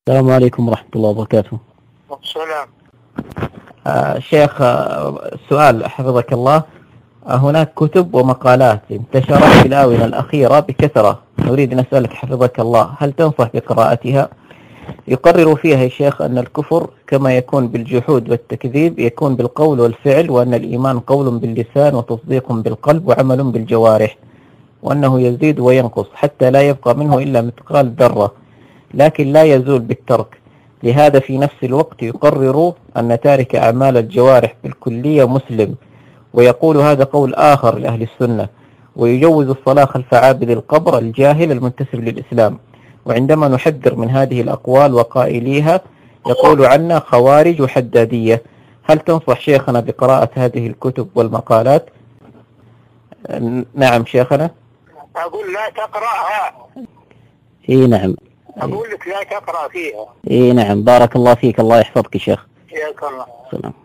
السلام عليكم ورحمة الله وبركاته. السلام. شيخ، سؤال حفظك الله. هناك كتب ومقالات انتشرت في الآونة الأخيرة بكثرة، نريد أن نسألك حفظك الله، هل تنصح بقراءتها؟ يقرر فيها يا شيخ أن الكفر كما يكون بالجحود والتكذيب يكون بالقول والفعل، وأن الإيمان قول باللسان وتصديق بالقلب وعمل بالجوارح، وأنه يزيد وينقص حتى لا يبقى منه إلا مثقال ذرة، لكن لا يزول بالترك. لهذا في نفس الوقت يقرر أن تارك أعمال الجوارح بالكلية مسلم، ويقول هذا قول آخر لأهل السنة، ويجوز الصلاة خلف عابد القبر الجاهل المنتسب للإسلام. وعندما نحذر من هذه الأقوال وقائليها يقول عنا خوارج وحدادية. هل تنصح شيخنا بقراءة هذه الكتب والمقالات؟ نعم شيخنا. أقول لا تقرأها. إيه نعم. أقول لك لا تقرأ فيها. إيه نعم، بارك الله فيك، الله يحفظك يا شيخ. حياك الله. سلام.